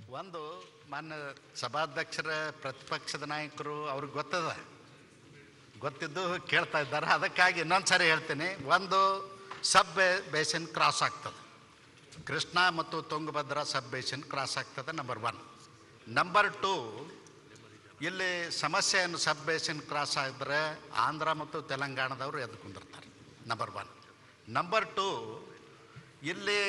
ಒಂದು ಮಾನ್ಯ ಸಭಾಧ್ಯಕ್ಷರ ಪ್ರತಿಪಕ್ಷದ ನಾಯಕರು ಅವ್ರಿಗೆ ಗೊತ್ತಿದ್ದು ಕೇಳ್ತಾ ಇದ್ದಾರೆ. ಅದಕ್ಕಾಗಿ ಇನ್ನೊಂದು ಸಾರಿ ಹೇಳ್ತೀನಿ. ಒಂದು ಸಬ್ ಬೇಸಿನ್ ಕ್ರಾಸ್ ಆಗ್ತದೆ, ಕೃಷ್ಣ ಮತ್ತು ತುಂಗಭದ್ರಾ ಸಬ್ ಬೇಸಿನ್ ಕ್ರಾಸ್ ಆಗ್ತದೆ. ನಂಬರ್ 1. ನಂಬರ್ 2, ಇಲ್ಲಿ ಸಮಸ್ಯೆಯನ್ನು ಸಬ್ ಬೇಸಿನ್ ಕ್ರಾಸ್ ಆಗಿದ್ರೆ ಆಂಧ್ರ ಮತ್ತು ತೆಲಂಗಾಣದವರು ಎದ್ದು ಕುಂದಿರ್ತಾರೆ. ನಂಬರ್ 1. ನಂಬರ್ 2, ಇಲ್ಲಿ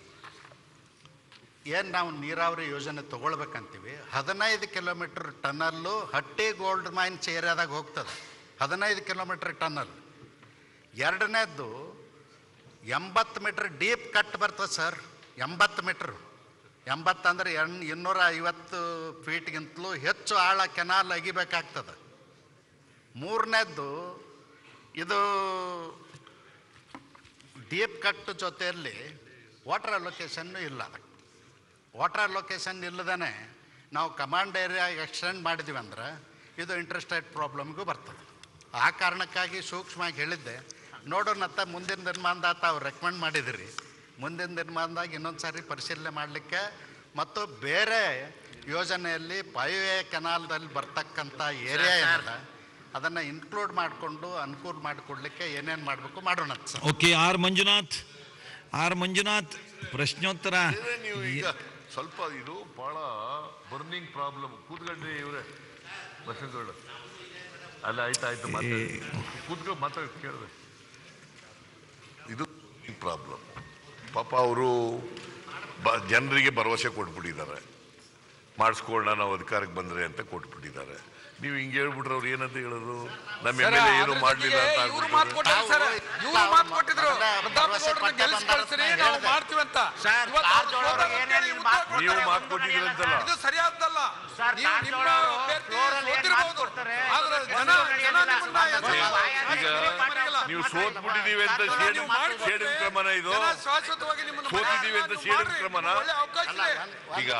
ಏನು ನಾವು ನೀರಾವರಿ ಯೋಜನೆ ತೊಗೊಳ್ಬೇಕಂತೀವಿ, 15 kilometre tunnel Hatti gold mines ಏರಿಯಾದಾಗ ಹೋಗ್ತದೆ. 15 ಕಿಲೋಮೀಟ್ರ್ ಟನಲ್. ಎರಡನೇದ್ದು 80 ಮೀಟ್ರ್ ಡೀಪ್ ಕಟ್ ಬರ್ತದೆ ಸರ್. 80 ಮೀಟ್ರ್, 80 ಅಂದರೆ 250 ಫೀಟ್ಗಿಂತಲೂ ಹೆಚ್ಚು ಆಳ ಕೆನಾಲ್ ಅಗಿಬೇಕಾಗ್ತದೆ. ಮೂರನೇದ್ದು ಇದು ಡೀಪ್ ಕಟ್ ಜೊತೆಯಲ್ಲಿ ವಾಟರ್ ಅಲೋಕೇಶನ್ನು ಇಲ್ಲ. ವಾಟರ್ ಅಲೋಕೇಶನ್ ಇಲ್ಲದೇ ನಾವು ಕಮಾಂಡ್ ಏರಿಯಾ ಎಕ್ಸ್ಟೆಂಡ್ ಮಾಡಿದ್ವಿ ಅಂದ್ರೆ ಇದು ಇಂಟ್ರೆಸ್ಟೆಡ್ ಪ್ರಾಬ್ಲಮ್ಗೂ ಬರ್ತದೆ. ಆ ಕಾರಣಕ್ಕಾಗಿ ಸೂಕ್ಷ್ಮವಾಗಿ ಹೇಳಿದ್ದೆ. ನೋಡೋಣತ್ತ ಮುಂದಿನ ದಿನಮಾನದಾಗ ತಾವು ರೆಕಮೆಂಡ್ ಮಾಡಿದಿರಿ. ಮುಂದಿನ ದಿನಮಾನದಾಗ ಇನ್ನೊಂದು ಸಾರಿ ಪರಿಶೀಲನೆ ಮಾಡಲಿಕ್ಕೆ ಮತ್ತು ಬೇರೆ ಯೋಜನೆಯಲ್ಲಿ ಪೈವೇ ಕೆನಾಲ್ದಲ್ಲಿ ಬರ್ತಕ್ಕಂಥ ಏರಿಯಾ ಏನಿದೆ ಅದನ್ನು ಇನ್ಕ್ಲೂಡ್ ಮಾಡಿಕೊಂಡು ಅನುಕೂಲ ಮಾಡಿಕೊಡ್ಲಿಕ್ಕೆ ಏನೇನು ಮಾಡಬೇಕು ಮಾಡೋಣ ಸರ್. ಓಕೆ. ಆರ್ ಮಂಜುನಾಥ್ ಪ್ರಶ್ನೋತ್ತರ. ನೀವು ಈಗ ಸ್ವಲ್ಪ ಇದು ಭಾಳ ಬರ್ನಿಂಗ್ ಪ್ರಾಬ್ಲಮ್. ಕೂತ್ಕೊಂಡ್ರಿ ಇವರೇ ಬಸವಗೌಡ. ಅಲ್ಲ ಆಯ್ತು ಕೂತ್ಕೊಂಡು ಮಾತಾಡಿ ಕೇಳಿದೆ. ಇದು ಪ್ರಾಬ್ಲಮ್. ಪಾಪ ಅವರು ಜನರಿಗೆ ಭರವಸೆ ಕೊಟ್ಬಿಟ್ಟಿದ್ದಾರೆ, ಮಾಡಿಸ್ಕೊಳ್ಳೋಣ ನಾವು ಅಧಿಕಾರಕ್ಕೆ ಬಂದರೆ ಅಂತ ಕೊಟ್ಬಿಟ್ಟಿದ್ದಾರೆ. ನೀವು ಹಿಂಗೆ ಹೇಳ್ಬಿಟ್ರೆ ಅವ್ರು ಏನಂತ ಹೇಳೋದು? ನಮ್ಮ ಎಮ್.ಎಲ್.ಎ ಏನು ಮಾಡಲಿಲ್ಲ ಅಂತ ನೀವು ಮಾತು ಕೊಟ್ಟಿದ್ರಂತಲ್ಲ. ನೀವು ಸೋತ್ಬಿಟ್ಟಿದೀವಿ ಅಂತ ಸೇಡಿನ ಕ್ರಮನ ಇದು? ಸೋತಿದ್ದೀವಿ ಅಂತ ಸೇಡಿನ ಕ್ರಮನ? ಈಗ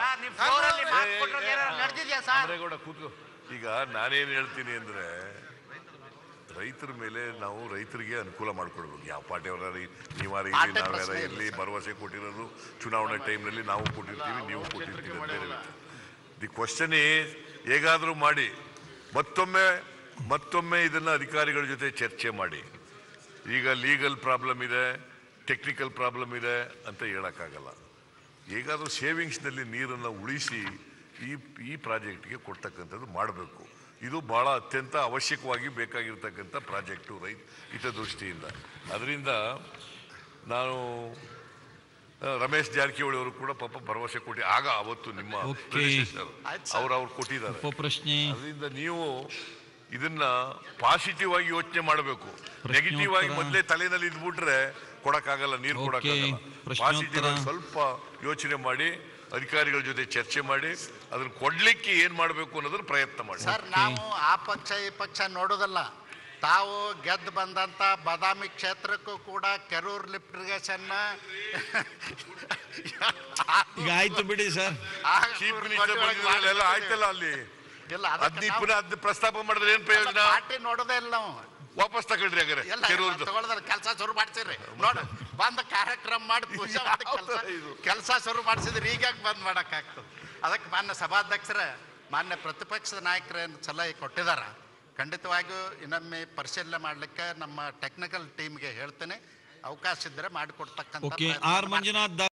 ಕೂತ್ಕೋ. ಈಗ ನಾನೇನು ಹೇಳ್ತೀನಿ ಅಂದರೆ, ರೈತರ ಮೇಲೆ ನಾವು ರೈತರಿಗೆ ಅನುಕೂಲ ಮಾಡಿಕೊಡ್ಬೇಕು. ಯಾವ ಪಾರ್ಟಿಯವರ ನೀವಾರ ಇರಲಿ, ನಾವ್ಯಾರ ಇರಲಿ, ಭರವಸೆ ಕೊಟ್ಟಿರೋದು ಚುನಾವಣೆ ಟೈಮ್ನಲ್ಲಿ ನಾವು ಕೊಟ್ಟಿರ್ತೀವಿ, ನೀವು ಕೊಟ್ಟಿರ್ತೀವಿ ಅಂತ ಹೇಳುತ್ತೆ. ದಿ ಕ್ವಶನ್ ಈಸ್, ಹೇಗಾದರೂ ಮಾಡಿ ಮತ್ತೊಮ್ಮೆ ಇದನ್ನು ಅಧಿಕಾರಿಗಳ ಜೊತೆ ಚರ್ಚೆ ಮಾಡಿ. ಈಗ ಲೀಗಲ್ ಪ್ರಾಬ್ಲಮ್ ಇದೆ, ಟೆಕ್ನಿಕಲ್ ಪ್ರಾಬ್ಲಮ್ ಇದೆ ಅಂತ ಹೇಳೋಕ್ಕಾಗಲ್ಲ. ಹೇಗಾದರೂ ಸೇವಿಂಗ್ಸ್ನಲ್ಲಿ ನೀರನ್ನು ಉಳಿಸಿ ಈ ಪ್ರಾಜೆಕ್ಟ್ಗೆ ಕೊಡ್ತಕ್ಕಂಥದ್ದು ಮಾಡಬೇಕು. ಇದು ಭಾಳ ಅತ್ಯಂತ ಅವಶ್ಯಕವಾಗಿ ಬೇಕಾಗಿರ್ತಕ್ಕಂಥ ಪ್ರಾಜೆಕ್ಟು ರೈತ ಹಿತದೃಷ್ಟಿಯಿಂದ. ಅದರಿಂದ ನಾನು ರಮೇಶ್ ಜಾರಕಿಹೊಳಿ ಅವರು ಕೂಡ ಪಾಪ ಭರವಸೆ ಕೊಟ್ಟು ಅವತ್ತು ನಿಮ್ಮ ಅವ್ರು ಕೊಟ್ಟಿದ್ದಾರೆ. ಅದರಿಂದ ನೀವು ಇದನ್ನ ಪಾಸಿಟಿವ್ ಆಗಿ ಯೋಚನೆ ಮಾಡಬೇಕು. ನೆಗೆಟಿವ್ ಆಗಿ ಮೊದಲೇ ತಲೆನಲ್ಲಿ ಇದ್ಬಿಟ್ರೆ ಕೊಡಕ್ಕಾಗಲ್ಲ, ನೀರು ಕೊಡಕ್ಕಾಗಲ್ಲ. ಪಾಸಿಟಿವ್ ಆಗಿ ಸ್ವಲ್ಪ ಯೋಚನೆ ಮಾಡಿ ಅಧಿಕಾರಿಗಳ ಜೊತೆ ಚರ್ಚೆ ಮಾಡಿ ಅದನ್ನ ಕೊಡ್ಲಿಕ್ಕೆ ಏನ್ ಮಾಡಬೇಕು ಅನ್ನೋದನ್ನ ಪ್ರಯತ್ನ ಮಾಡಿ. ಸರ್, ನಾವು ಆ ಪಕ್ಷ ಈ ಪಕ್ಷ ನೋಡೋದಲ್ಲ. ತಾವು ಗೆದ್ದು ಬಂದಂತ ಬಾದಾಮಿ ಕ್ಷೇತ್ರಕ್ಕೂ ಕೂಡ ಕೆರೂರ್ ಲಿಫ್ಟ್ ಇರಿಗೇಷನ್ ಆಯ್ತು ಬಿಡಿ ಸರ್. ಚೀಫ್ ಮಿನಿಸ್ಟರ್ ಬಂದಿಲ್ಲ ಆಯ್ತಲ್ಲ ಅಲ್ಲಿ. ಇಲ್ಲ, ಅದ್ ಪ್ರಸ್ತಾಪ ಮಾಡಿದ್ರೆ ಏನ್ ಪ್ರಯೋಜನ? ಪಾರ್ಟಿ ನೋಡೋದೇ ಇಲ್ಲ ನಾವು. ವಾಪಸ್ ತಗೊಳ್ರಿ. ಹಾಗಾದ್ರೆ ಕೆಲಸ ಶುರು ಮಾಡ್ಸಿರಿ ನೋಡು. ಬಂದ ಕಾರ್ಯಕ್ರಮ ಮಾಡಿ ಪೂಜೆ ಮಾಡಿ ಕೆಲಸ ಶುರು ಮಾಡಿಸಿದ್ರಿ. ಈಗ ಬಂದ್ ಮಾಡಕ್ ಆಗ್ತದೆ. ಅದಕ್ಕೆ ಮಾನ್ಯ ಸಭಾಧ್ಯಕ್ಷರ, ಮಾನ್ಯ ಪ್ರತಿಪಕ್ಷದ ನಾಯಕರೇನು ಸಲಹೆ ಕೊಟ್ಟಿದಾರ, ಖಂಡಿತವಾಗಿಯೂ ಇನ್ನೊಮ್ಮೆ ಪರಿಶೀಲನೆ ಮಾಡಲಿಕ್ಕೆ ನಮ್ಮ ಟೆಕ್ನಿಕಲ್ ಟೀಮ್ಗೆ ಹೇಳ್ತೇನೆ. ಅವಕಾಶ ಇದ್ದರೆ ಮಾಡಿಕೊಡ್ತಕ್ಕಂಥ. ಆರ್ ಮಂಜುನಾಥ್